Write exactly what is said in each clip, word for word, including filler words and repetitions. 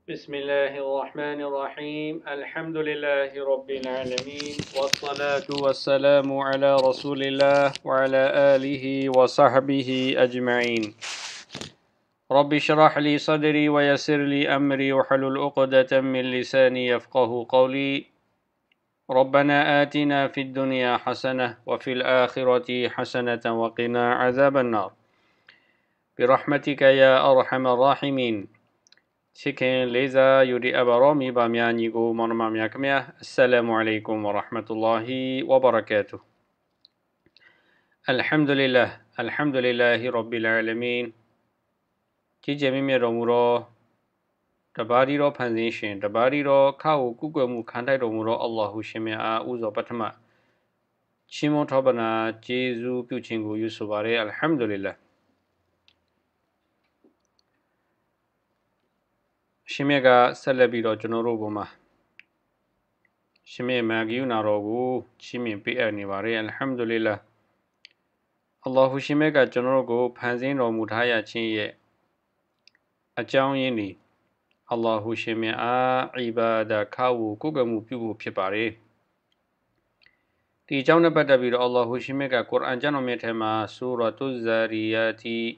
بسم الله الرحمن الرحيم الحمد لله رب العالمين والصلاة والسلام على رسول الله وعلى آله وصحبه أجمعين رب اشرح لي صدري ويسر لي أمري وحلل عقدة من لساني يفقه قولي ربنا آتنا في الدنيا حسنة وفي الآخرة حسنة وقنا عذاب النار برحمتك يا أرحم الراحمين Chicken laser yudi abaromi bamya nigo monomamya kamya assalamu alaikum wa rahmatullahi wa barakatuh Alhamdulillah alhamdulillahi rabbil alamin Jijemi mi romuro tabari ro phansin shin tabari ro kha ko kukwe mu khan thai ro mu ro Allahu shin mya a uzo pathama Chimon thobana Jesu pyu chin ko yu so bare alhamdulillah Shin mya ka set let pi ro chuno ro ko ma Shin mya ma gyu na ro ko chi min pi at ni bare alhamdulillah Allahu shin mya ka chuno ro ko phansin ro mu tha ya chin ye a chaung yin ni Allahu shin mya a ibada kha wo ko kwe mu pyu ko phit bare Di chaung ne pat tat pi ro Allahu shin mya ka Quran chan ro mya the ma Suratul Zariyati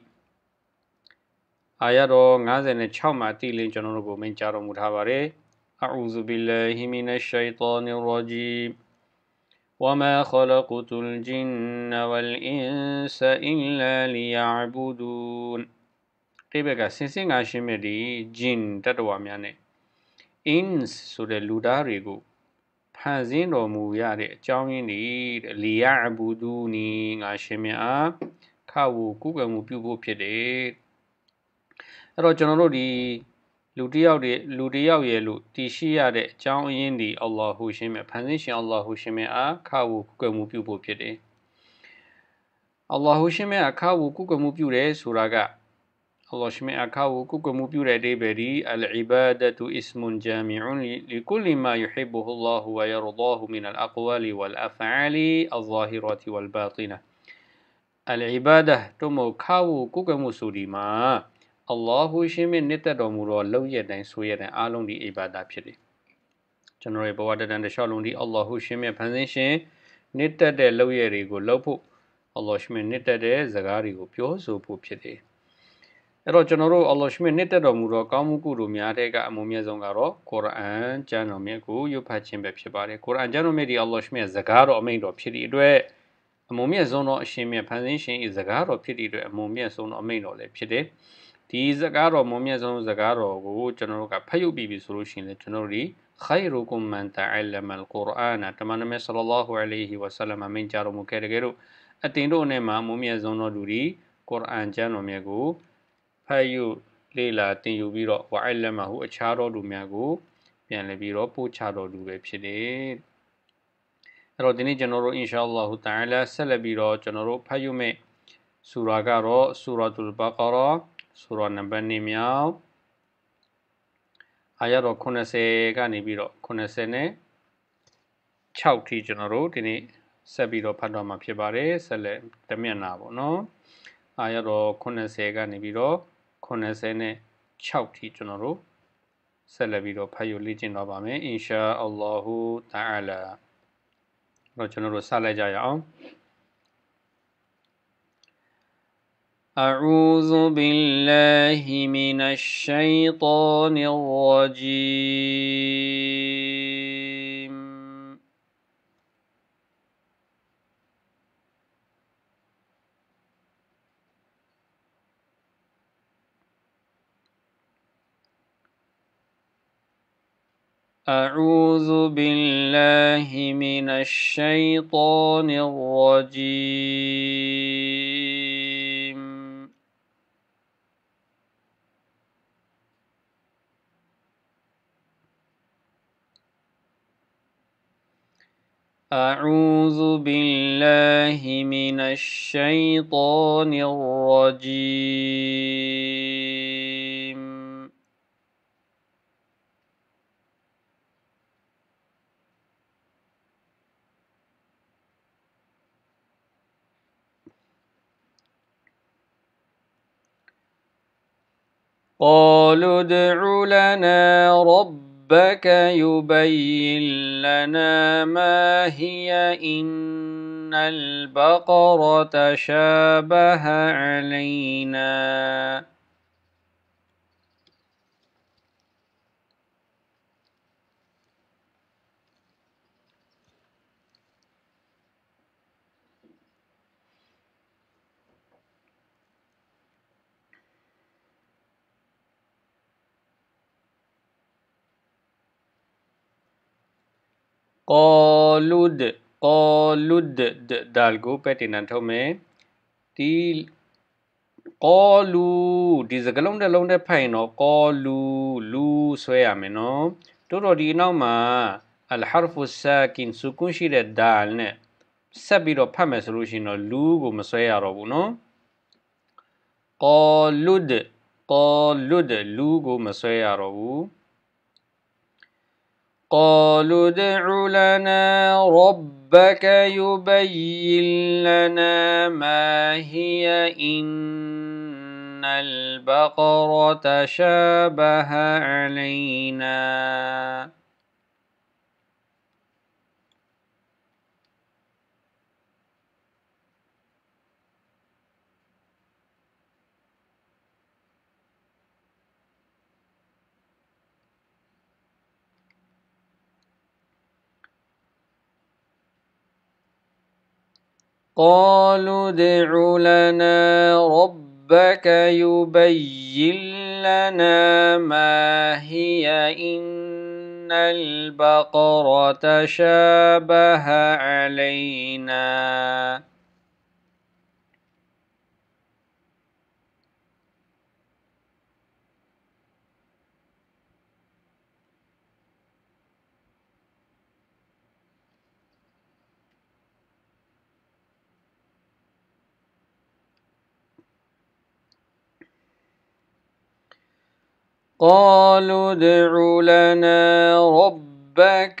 Ayat ro fifty-six ma ti lin chuno ro ko main cha ro mu tha bare A'udhu billahi minash shaitanir rajim وما خلقت الجن والإنس إلا ليعبدون قبل سنسين عشمدي جن تدوى ميانه إنس سورة لوداريغو فانزين رومو ياري جاوين دي ليعبدوني عشمي كاو كوغمو بيوبو بيدي رو جنرو دي လူတယောက်တွေလူတယောက်ရဲ့လို့တည်ရှိရတဲ့အကြောင်းအရင်းဒီအလ္လာဟူရှင်မြတ်ဖန်ဆင်းရှင်အလ္လာဟူရှင်မြတ်အားခါဝုကုကွယ်မှုပြုဖို့ဖြစ်တယ်။အလ္လာဟူရှင်မြတ်အခါဝုကုကွယ်မှုပြုတယ်ဆိုတာကအလ္လာဟ်ရှင်မြတ်အခါဝုကုကွယ်မှုပြုတဲ့အဓိပ္ပာယ်ဒီအလ်အီဘာဒတ်အစ္စမွန်ဂျာမီအွန်လီကုလီမာယူဟစ်ဘူဟူအလ္လာဟူဝယရဒါဟူမင်အလ်အကွာလီဝလ်အဖအလီအဇ္ဇာဟီရတ်ဝလ်ဘာတိနာအလ်အီဘာဒတ်တို့မခါဝုကုကွယ်မှုဆိုဒီမှာAllahu shin min nit tat tormu ro lauk yet tain so yet tain a long di ibada phit de Chano ye bawa tat tan ta shaw long di Allahu shin min phan sin shin nit tat de lauk yet de ko lauk phot Allah shin min nit tat de saka de ko pyo so phot phit de အဲ့တော့ကျွန်တော်တို့ Allah shin min nit tat tormu ro kaung mu ku lo mya the ka amon myat song ka ro Quran ကျမ်းတော်မြတ်ကိုရွတ်ဖတ်ခြင်းပဲဖြစ်ပါတယ် Quran ကျမ်းတော်မြတ်ဒီ Allah shin min ရဲ့စကားတော်အမိန့်တော်ဖြစ်သည့်အတွက်အမုံမြတ်ဆုံးသောအရှင်မြတ်ဖန်ဆင်းရှင်၏စကားတော်ဖြစ်သည့်အတွက်အမုံမြတ်ဆုံးသောအမိန့်တော်လည်းဖြစ်တယ်ဒီစကားတော်မုံမြတ်ဆုံးစကားတော်ကိုကျွန်တော်တို့ကဖတ်ယူပြီးပြီဆိုလို့ရှိရင်လည်းကျွန်တော်တို့ဒီ khayrukum man ta'allama al-Qur'ana တမန်တော်မြတ် sallallahu alayhi wa sallam အမိန့်ကြားတော်မူခဲ့တဲ့ကဲတော့အတင်တို့နဲ့မှာမုံမြတ်ဆုံးသောလူဒီ Quran ကျမ်းတော်မြတ်ကိုဖတ်ယူလေ့လာသင်ယူပြီးတော့ wa'allamahu အခြားသောလူများကိုပြန်လည်ပြီးတော့ပို့ချတော်လူပဲဖြစ်တယ်အဲ့တော့ဒီနေ့ကျွန်တော်တို့ inshallah ta'ala ဆက်လက်ပြီးတော့ကျွန်တော်တို့ဖတ်ယူမယ့်ဆူရာကတော့ Suratul Baqarah Surah number 2မြောက်အာယတ်တော်eightyကနေပြီးတော့eighty-sixထိကျွန်တော်တို့ဒီနေ့ဆက်ပြီးတော့ဖတ်တော့မှာဖြစ်ပါတယ်ဆက်လက်တမျက်နှာပေါ့နော်အာယတ်တော်eightyကနေပြီးတော့eighty-sixထိကျွန်တော်တို့ဆက်လက်ပြီးတော့ဖတ်ယူလေ့ကျင့်တော့ပါမယ်အင်ရှာအလ္လာဟူတာအာလာတော့ကျွန်တော်တို့ဆက်လိုက်ကြရအောင် أعوذ بالله من الشيطان الرجيم أعوذ بالله من الشيطان الرجيم أعوذ بالله من الشيطان الرجيم قال قالوا ادع لنا ربك يبين لنا ما هي إن البقرة شابه علينا قالود قالود دالغو بتنان تومي دي قالوا ဒီစကားလုံးတစ်လုံးနဲ့ဖတ်ရင်တော့ကောလူလူဆွဲရမယ်နော်တိုးတော့ဒီနောက်မှာအလ်ဟာရ်ဖူဆာကင်ဆူကွန်ရှိတဲ့ဒါလ်နဲ့ဆက်ပြီးတော့ဖတ်မယ်ဆိုလို့ရှိရင်တော့လူကိုမဆွဲရတော့ဘူးနော်ကောလုဒကောလုဒလူကိုမဆွဲရတော့ဘူး قالوا ادع لنا ربك يبين لنا ما هي إن البقرة شابه علينا قالوا ادع لنا ربك يبين لنا ما هي إن البقرة شابه علينا قالوا ادع لنا ربك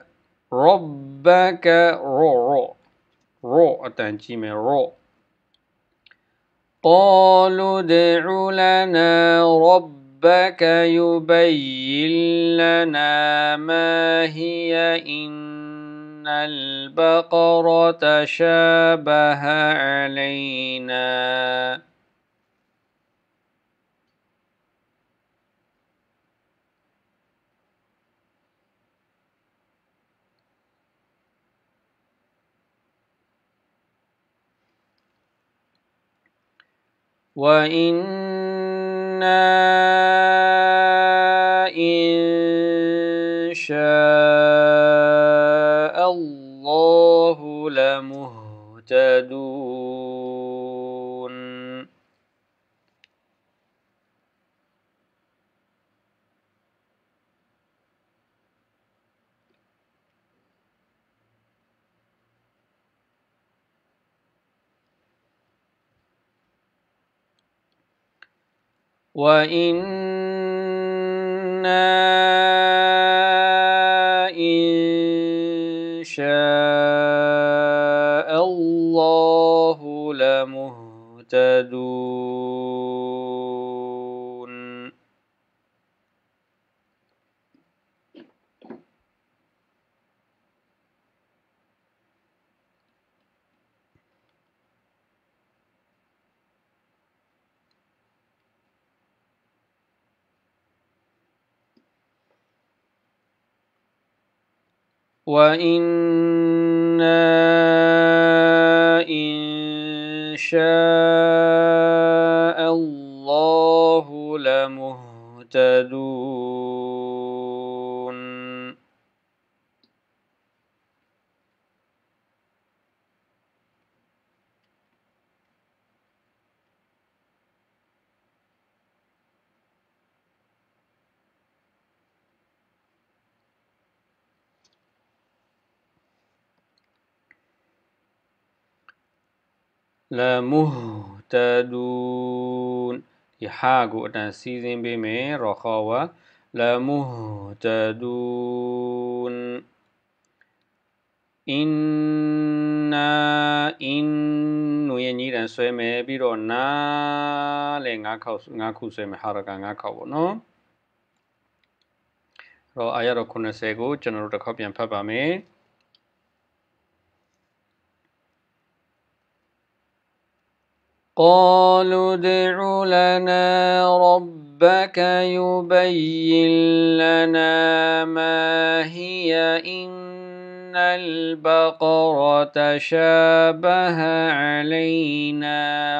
ربك رو رو رو التنجيم رو قالوا ادع لنا ربك يبين لنا ما هي إن البقرة شابه علينا وإنا إن شاء الله لمهتدون وإنا إن شاء الله لمهتدون وإنا إن شاء الله لمهتدون لمهتدون ဒီဟာကိုအတန်စီးစင်းပေးမယ်ရောခေါ်ဝါ لمهتدون إن inna in နွေညီတန်ဆွဲမယ်ပြီးတော့နာလည်းငါးခေါက်ငါးခုဆွဲမယ်ဟာရကငါးခေါက်ပေါ့နော်အဲ့တော့အာရတော့eightyကိုကျွန်တော်တို့တစ်ခေါက်ပြန်ဖတ်ပါမယ်قالوا ادع لنا ربك يبين لنا ما هي إن البقرة شابه علينا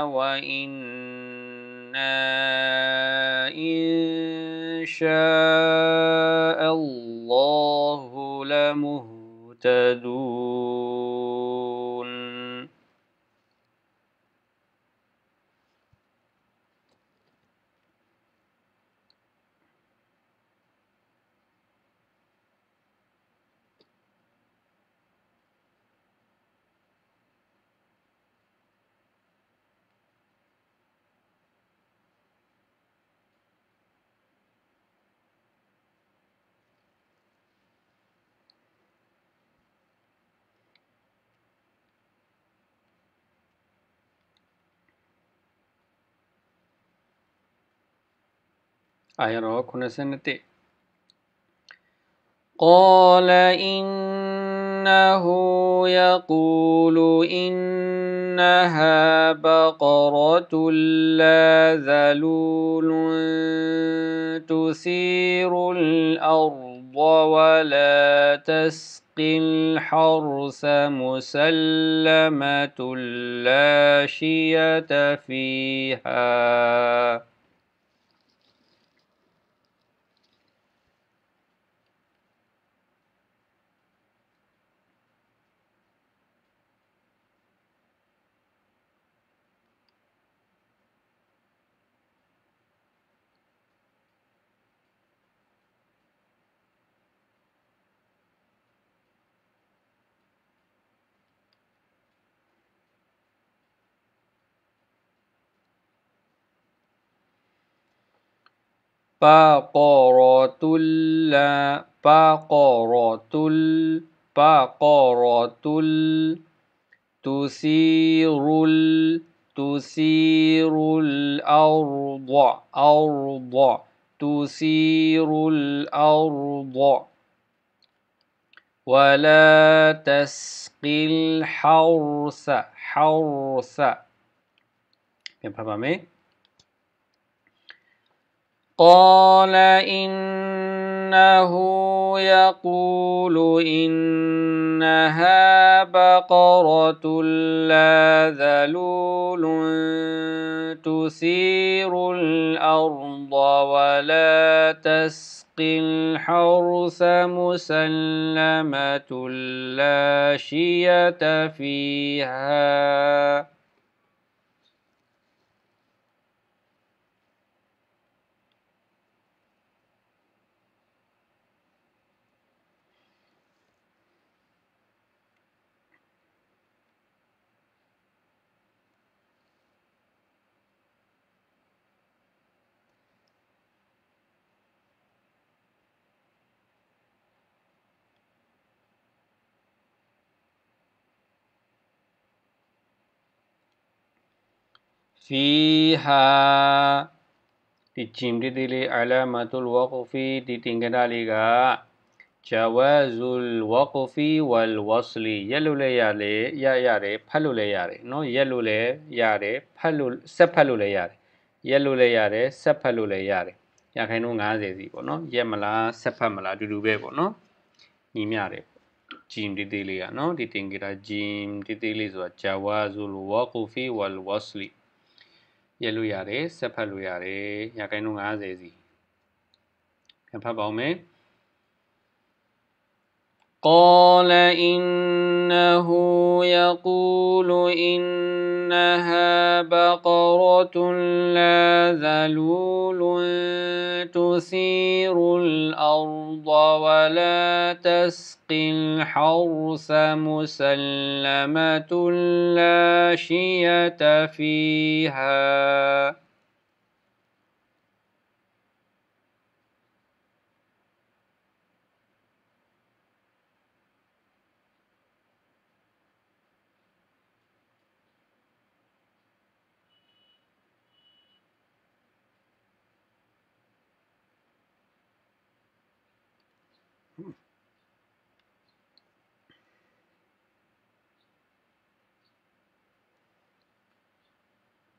وإنا إن شاء الله لمهتدون آية كنا سنتي قال إنه يقول إنها بقرة لا ذلول تثير الأرض ولا تسقي الحرث مسلمة لا شية فيها بقرة لا بقرة بقرة تثير تثير الأرض أرض تثير الأرض ولا تسقي الحرث حرث قال إنه يقول إنها بقرة لا ذلول تثير الأرض ولا تسقي الحرث مسلمة لا شية فيها فيها تجيم دي علامة الوقف دي تنقداليغا جواز الوقف والوصل يلو لي يالي يا ياري فلو لي ياري نو يلو لي ياري فلو سفلو لي ياري يلو لي ياري سفلو لي ياري يا خينو غازي زي بو نو يملا سفملا دودو بي بو نو نيمياري جيم دي دي لي نو دي تنقدا جيم دي دي لي زوا جواز الوقف والوصل يلو ياري سفلو ياري يا خينو غازي زي كان فباو مي قال إنه يقول إنها بقرة لا ذلول تثير الأرض ولا تسقي الحرث مسلمة لا شية فيها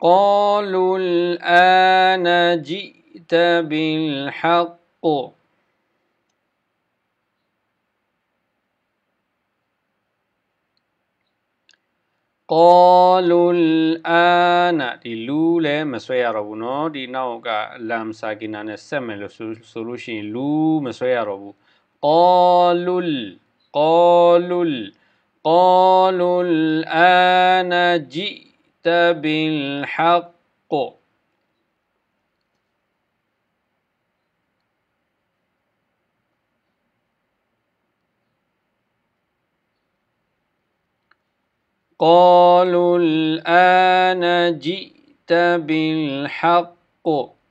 قالوا الآن جئت بالحق قالوا الآن ဒီလူလည်းမဆွဲရတော့ဘူးเนาะဒီနောက်ကလမ်စာကီနာနဲ့ဆက်မယ်လို့ဆိုဆိုလို့ရှိရင်လူမဆွဲရတော့ဘူး قالوا قالوا قالوا الآن جئت بالحق قالوا الآن جئت بالحق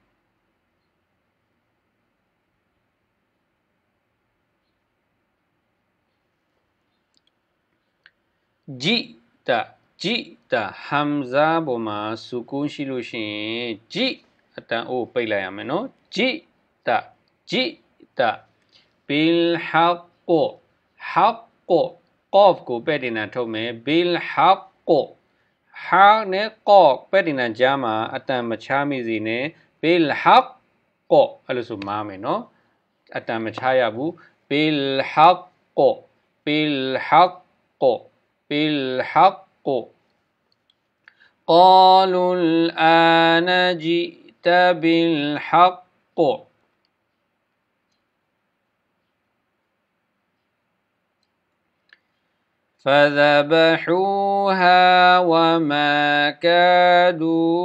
جئت جئت ဟမ်ဇာပေါ်မှာစူကူးရှိလို့ရှိရင် جئ အတန်အိုးပိတ်လိုက်ရမယ်နော် جئت جئت بالحق حق قاف ကိုပဲ့တင်တာထုတ်မယ် بالحق ဟာနဲ့ قاف ပဲ့တင်တာကြားမှာအတန်မချမိစေနဲ့ بالحق အဲ့လိုဆိုမားမယ်နော်အတန်မချရဘူး بالحق بالحق بالحق قالوا الآن جئت بالحق فذبحوها وما كادوا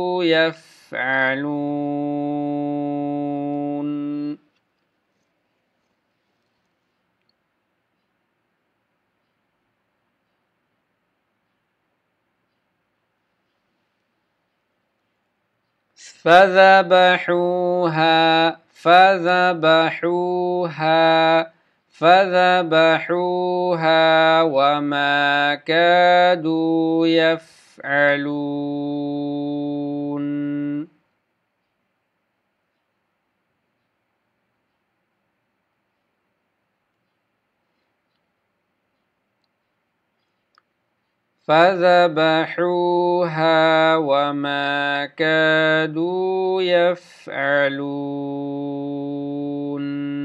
يفعلون فذبحوها فذبحوها فذبحوها وما كادوا يفعلون فذبحوها وما كادوا يفعلون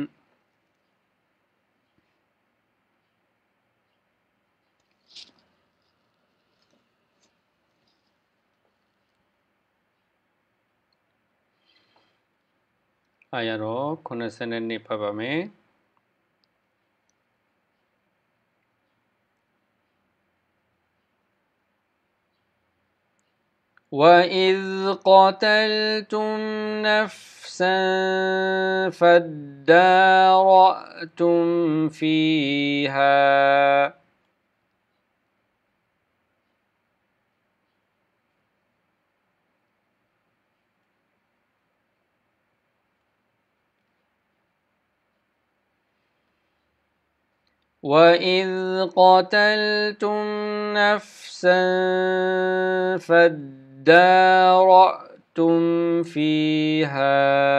آية ခုနစ်ဆယ်နှစ်ဖတ်ပါမယ် وإذ قتلتم نفسا فادارأتم فيها وإذ قتلتم نفسا فادارأتم فيها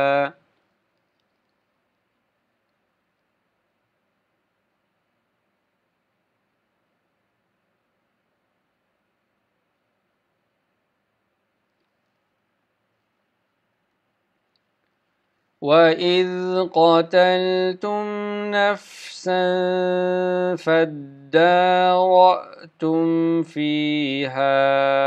وإذ قتلتم نفسا فادارأتم فيها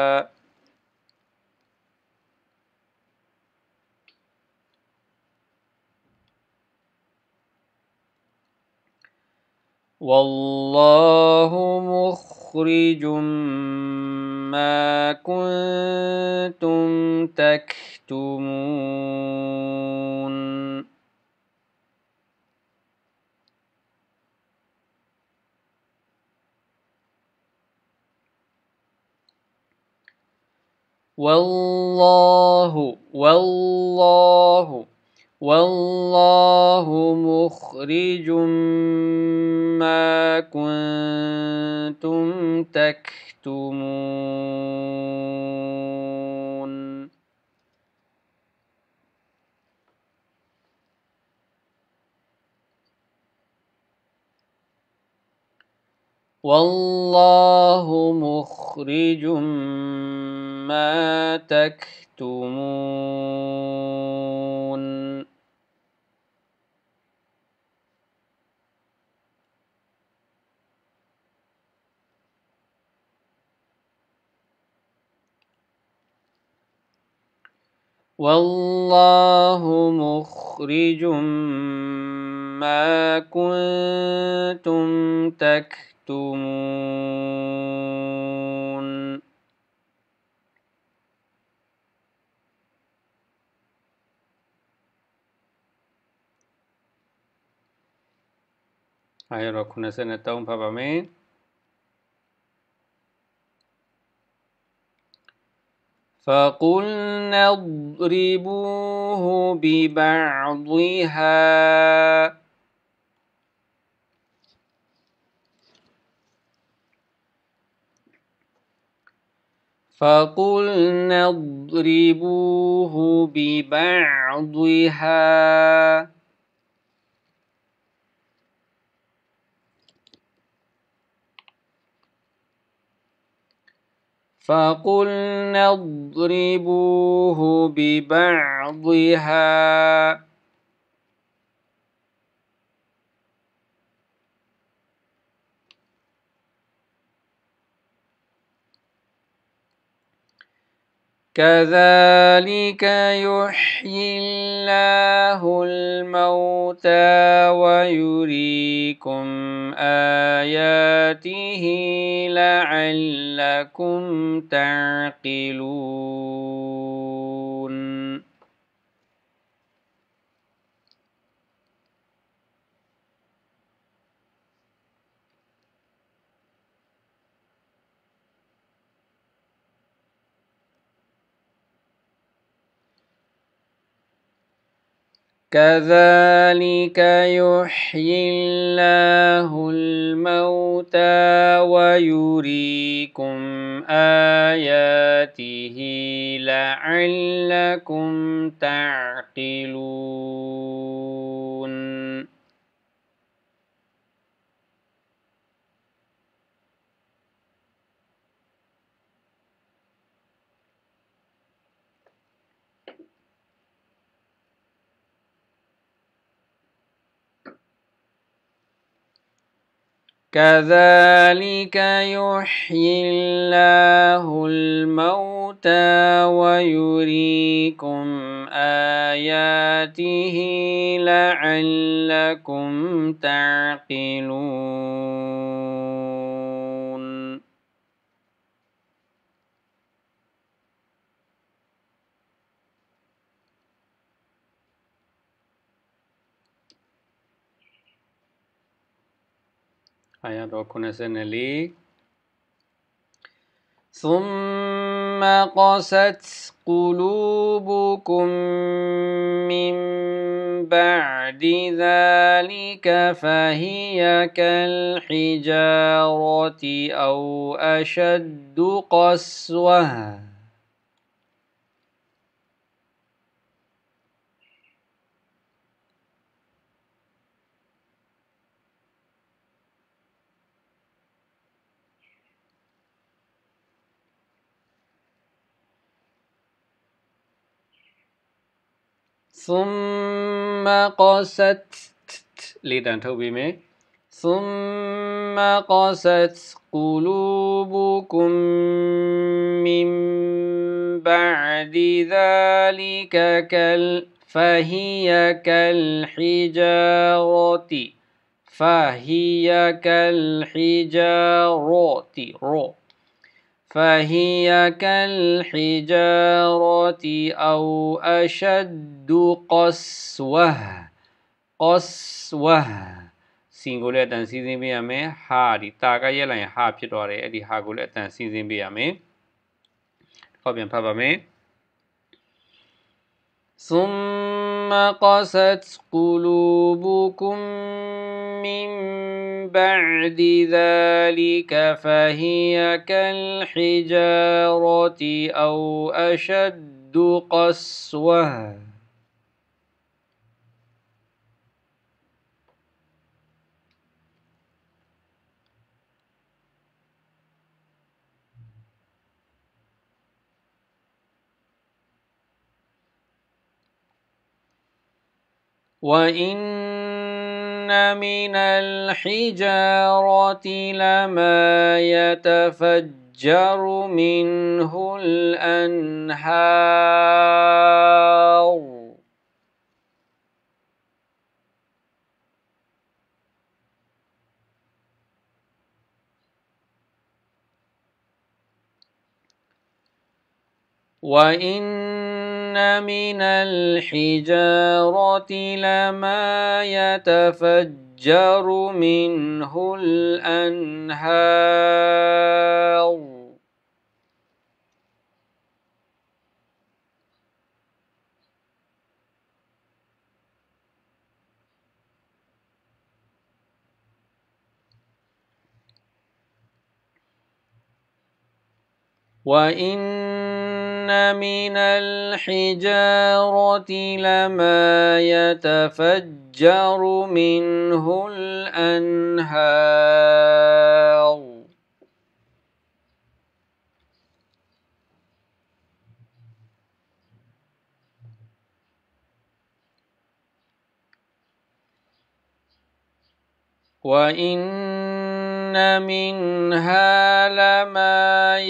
والله مخرج ما كنتم تكتمون والله والله والله مخرج ما كنتم تكتمون والله مخرج ما تكتمون والله مخرج ما كنتم تكتمون هاي ركنا سنة توم بابا مين فقلنا اضربوه ببعضها فقلنا اضربوه ببعضها فقلنا اضربوه ببعضها كذلك يحيي الله الموتى ويريكم آياته لعلكم تعقلون كذلك يحيي الله الموتى ويريكم آياته لعلكم تعقلون كذلك يحيي الله الموتى ويريكم آياته لعلكم تعقلون آيات وكنا سنلي ثم قست قلوبكم من بعد ذلك فهي كالحجارة أو أشد قسوة ثم قست لدان توبي مي ثم قست قلوبكم من بعد ذلك كال فهي كالحجارة فهي كالحجارة رو فهي كالحجارة أو أشد قسوة قسوة singular အတန်စီးစင်းပေးရမယ်ဟာဒီတာကရက်လိုက်ရင်ဟာဖြစ်သွားတယ်အဲ့ဒီဟာကိုလည်းအတန်စီးစင်းပေးရမယ်တစ်ခေါက်ပြန်ဖတ်ပါမယ် ثم قست قلوبكم من بعد ذلك فهي كالحجارة أو أشد قسوة وإن من الحجارة لما يتفجر منه الأنهار وإن من الحجارة لما يتفجر منه الأنهار وإن من الحجارة لما يتفجر منه الأنهار وإن منها لما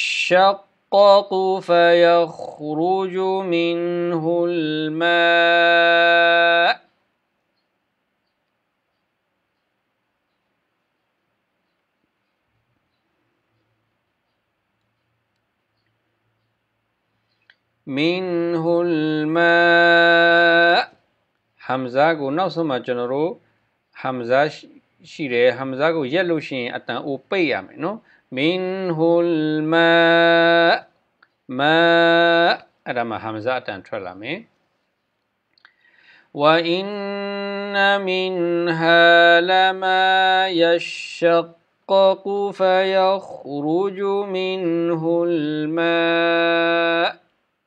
يشقق فيخرج منه الماء منه الماء حمزة کو نو سما جنرو حمزة شيره حمزة کو يلو شين أتان أو بيا منو منه الماء ماء أدام حمزة أتان ترلامي وإن منها لما يشقق فيخرج منه الماء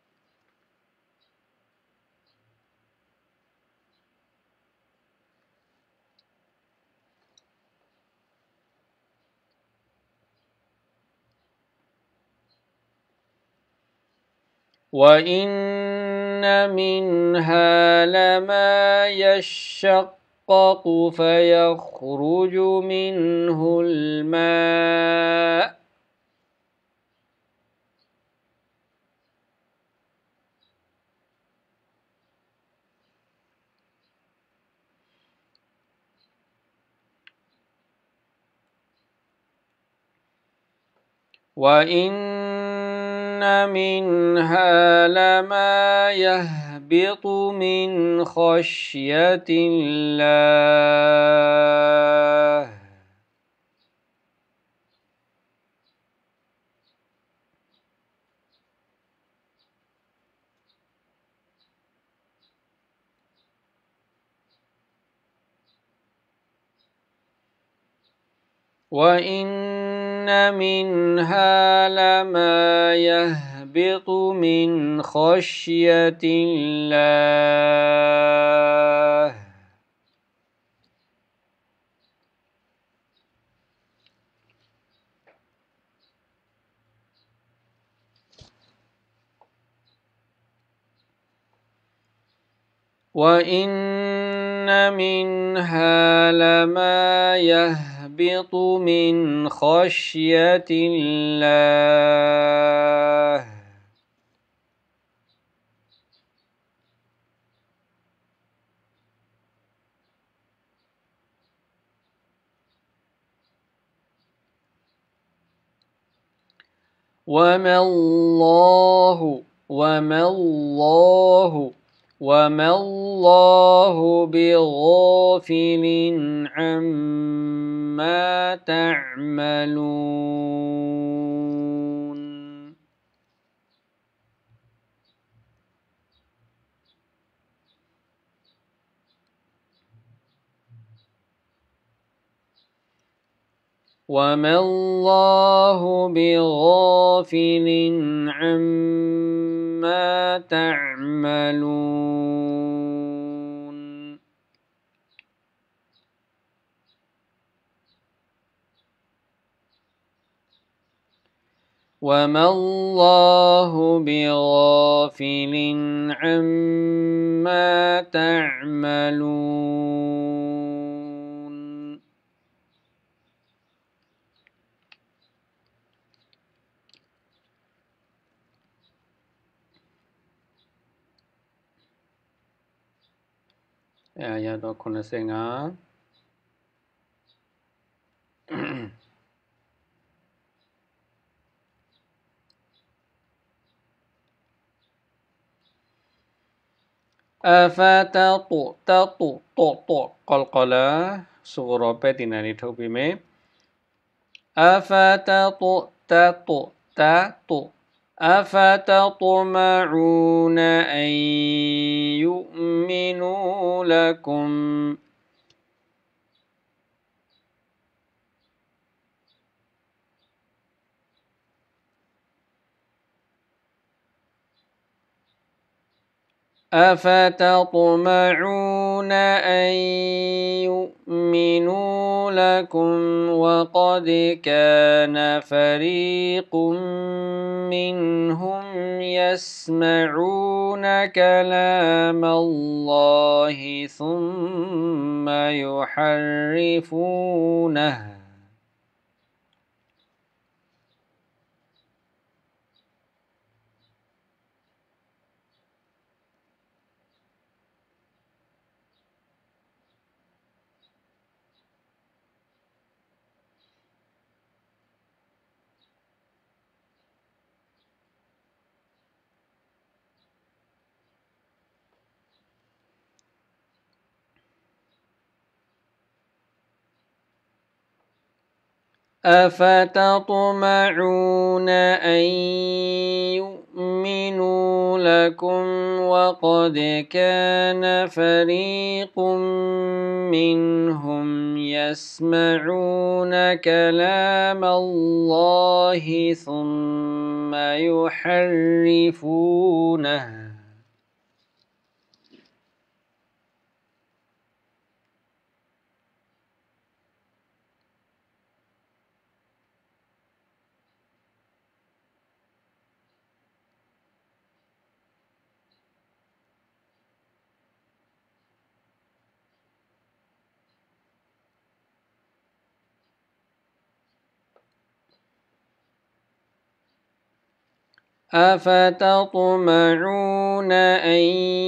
وإن منها لما يشقق فيخرج منه الماء وإن منها لما يهبط من خشية الله وإن منها لما يهبط من خشية الله وإن منها لما يهبط من خشية الله وما الله وما الله وما الله بغافل عما تعملون وما الله بغافل عما تعملون وما الله بغافل عما تعملون آيات خمسة أفتطو تطو طو طو قلقلة صغرى بيتنا لتوبيمي أفتطو تطو تطو أفتطمعون أن يؤمنوا لكم أفتطمعون أن يؤمنوا لكم وقد كان فريق منهم يسمعون كلام الله ثم يحرفونه أفتطمعون أن يؤمنوا لكم وقد كان فريق منهم يسمعون كلام الله ثم يحرفونه أفتطمعون أن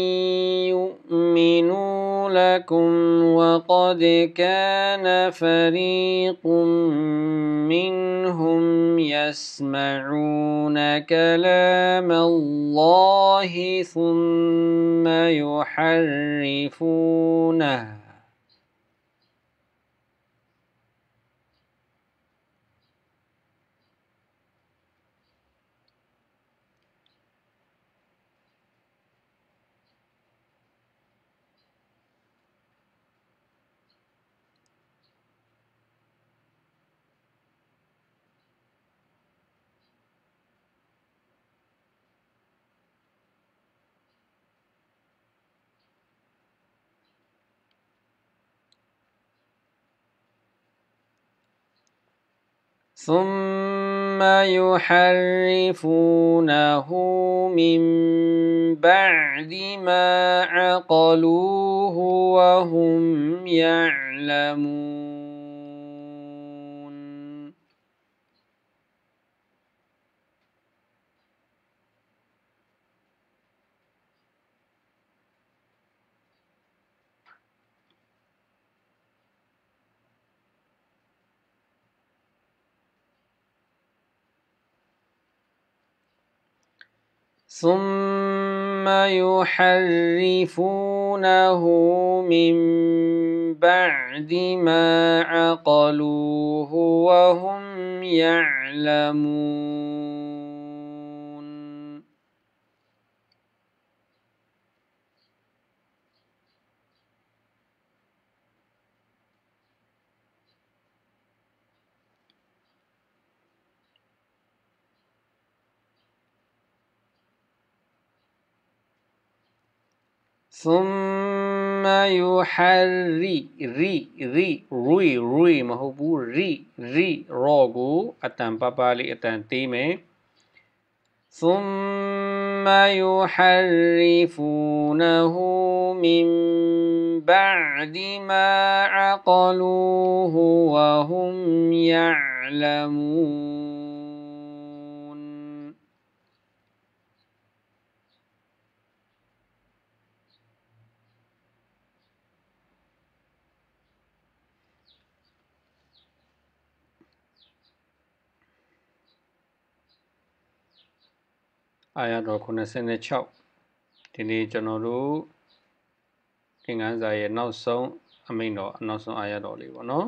يؤمنوا لكم وقد كان فريق منهم يسمعون كلام الله ثم يحرفونه ثم يحرفونه من بعد ما عقلوه وهم يعلمون ثم يحرفونه من بعد ما عقلوه وهم يعلمون ثم يحري ري ري روي روي مهبو ري ري روغو أتان بابالي أتان تيمي ثم ثم يحرفونه من بعد ما عقلوه وهم يعلمون.အာယတ်တော်ခုနှစ်ဆယ့်ခြောက်ဒီနေ့ကျွန်တော်တို့သင်ခန်းစာရဲ့နောက်ဆုံးအမိန့်တော်နောက်ဆုံးအာယတ်တော်လေးပေါ့နော်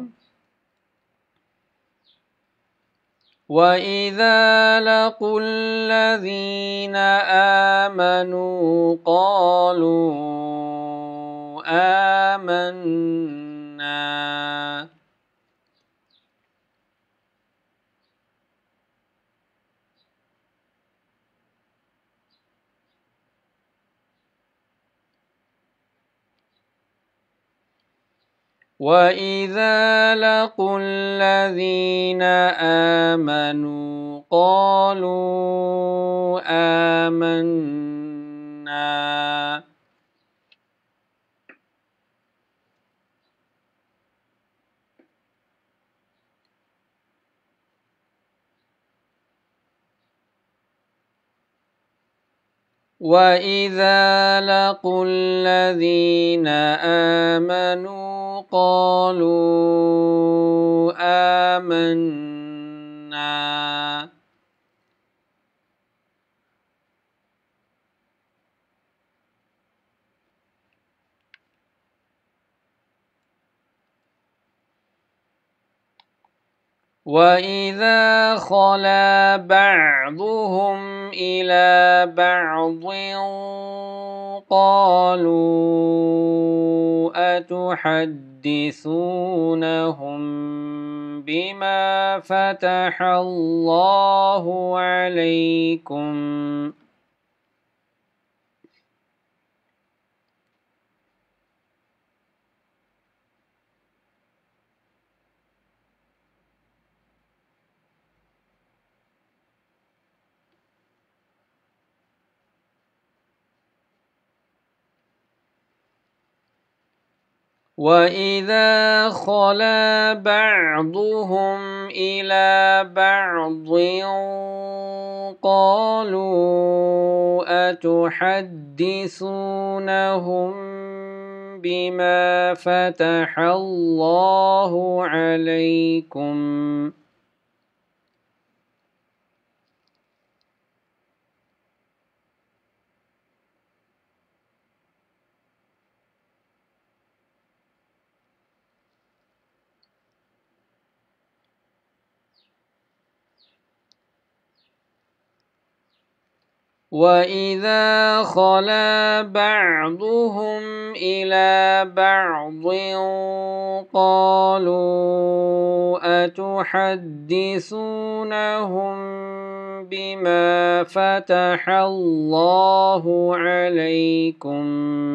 وَإِذَا لَقُوا الَّذِينَ آمَنُوا قَالُوا آمَنَّا وَإِذَا لَقُوا الَّذِينَ آمَنُوا قَالُوا آمَنَّا وَإِذَا لَقُوا الَّذِينَ آمَنُوا قَالُوا آمَنَّا وَإِذَا خَلَا بَعْضُهُمْ إِلَى بَعْضٍ قَالُوا أَتُحَدِّثُونَهُم بِمَا فَتَحَ اللَّهُ عَلَيْكُمْ وَإِذَا خَلَا بَعْضُهُمْ إِلَى بَعْضٍ قَالُوا أَتُحَدِّثُونَهُم بِمَا فَتَحَ اللَّهُ عَلَيْكُمْ وَإِذَا خَلَا بَعْضُهُمْ إِلَى بَعْضٍ قَالُوا أَتُحَدِّثُونَهُم بِمَا فَتَحَ اللَّهُ عَلَيْكُمْ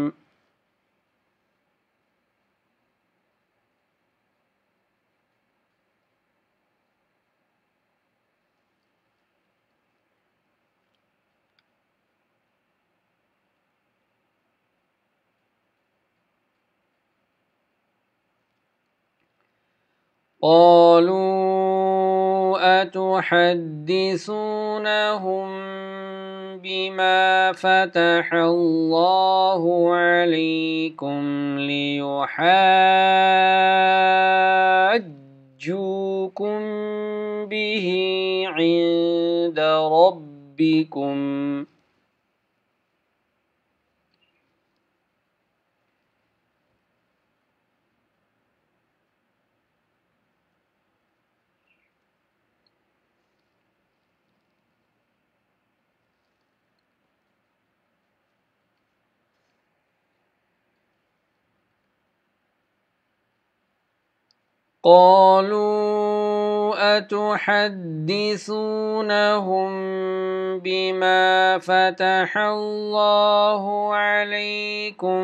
قَالُوا أَتُحَدِّثُونَهُم بِمَا فَتَحَ اللَّهُ عَلَيْكُمْ لِيُحَاجُّوكُم بِهِ عِندَ رَبِّكُمْ قَالُوا أَتُحَدِّثُونَهُم بِمَا فَتَحَ اللَّهُ عَلَيْكُمْ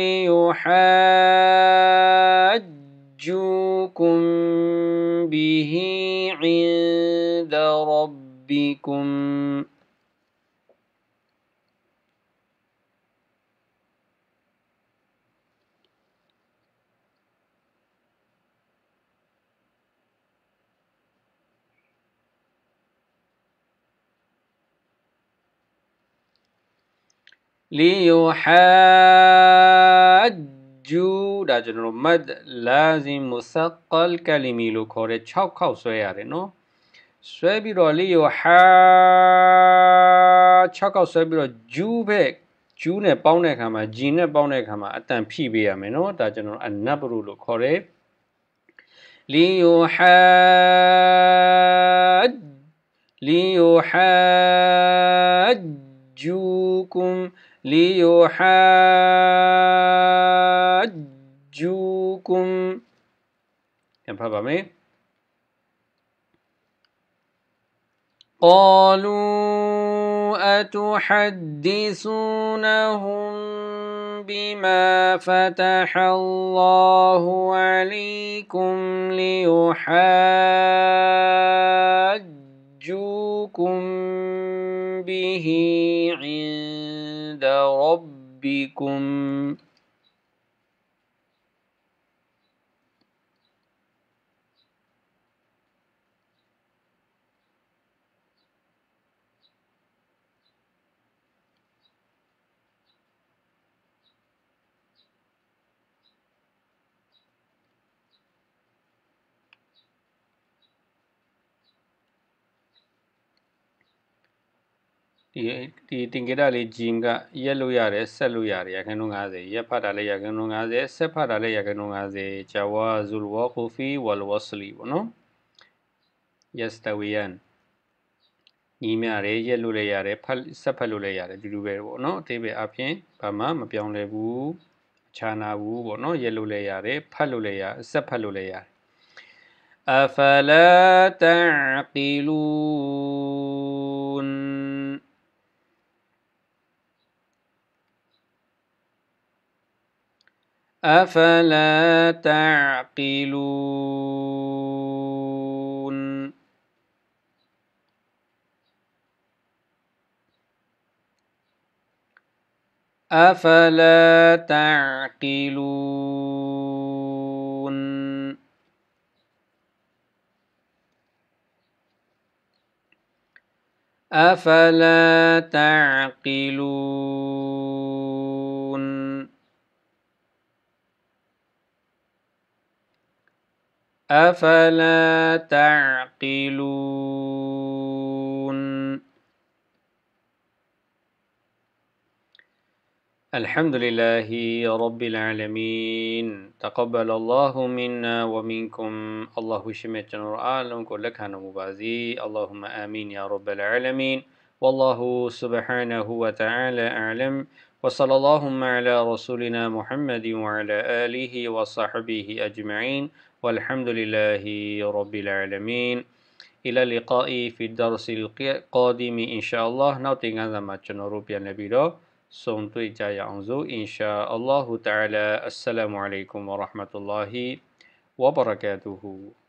لِيُحَاجُّوكُم بِهِ عِندَ رَبِّكُمْ ليحاجوا ဒါကျွန်တော်တို့ mad lazim musaqqal kalimi လို့ခေါ်တဲ့၆ခေါက်ဆွဲရတယ်နော်ဆွဲပြီးတော့ liyoha ၆ခေါက်ဆွဲပြီးတော့ ju ဘက် ju နဲ့ပေါင်းတဲ့အခါမှာ g နဲ့ပေါင်းတဲ့အခါမှာအတန်ဖြည့်ပေးရမယ်နော်ဒါကျွန်တော်တို့ an-nabru လို့ခေါ်တယ် ليحاج ليحاجوكم ليحاجوكم ပြန်ဖတ်ပါမယ် قالوا أتحدثونهم بما فتح الله عليكم ليحاجوكم به عند ربكمဒီဒီတင်ကြတာလေး gene ကရက်လို့ရတယ်ဆက်လို့ရတယ်ရခိုင်နှုန်း50ရက်ဖတ်တာလည်းရခိုင်နှုန်း50ဆက်ဖတ်တာလည်းရခိုင်နှုန်း50 jawazul waqfi wal wasli ပေါ့နော် yastawiyan ညီမျှတယ်ရက်လို့လည်းရတယ်ဖတ်ဆက်ဖတ်လို့လည်းရတယ်ဒီလိုပဲပေါ့နော်အသေးပဲအပြင်ဘာမှမပြောင်းလဲဘူးခြားနာဘူးပေါ့နော်ရက်လို့လည်းရတယ်ဖတ်လို့လည်းရဆက်ဖတ်လို့လည်းရတယ် أفلا تعقلون أفلا تعقلون أفلا تعقلون أفلا تعقلون أفلا تعقلون الحمد لله رب العالمين تقبل الله منا ومنكم الله شمت جنور عالم كل كان مبازي اللهم آمين يا رب العالمين والله سبحانه وتعالى أعلم وصلى اللهم على رسولنا محمد وعلى آله وصحبه أجمعين والحمد لله رب العالمين إلى اللقاء في الدرس القادم إن شاء الله نوتين هذا ما جنور بيان سون توي جاي عنزو إن شاء الله تعالى السلام عليكم ورحمة الله وبركاته